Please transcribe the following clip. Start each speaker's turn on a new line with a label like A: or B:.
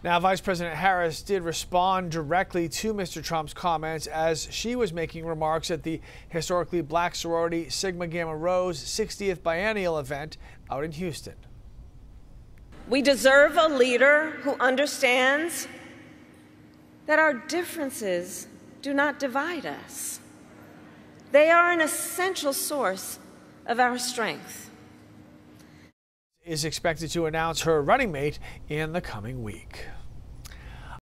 A: Now, Vice President Harris did respond directly to Mr. Trump's comments as she was making remarks at the historically black sorority Sigma Gamma Rho's 60th biennial event out in Houston.
B: We deserve a leader who understands that our differences do not divide us. They are an essential source of our strength.
A: Is expected to announce her running mate in the coming week.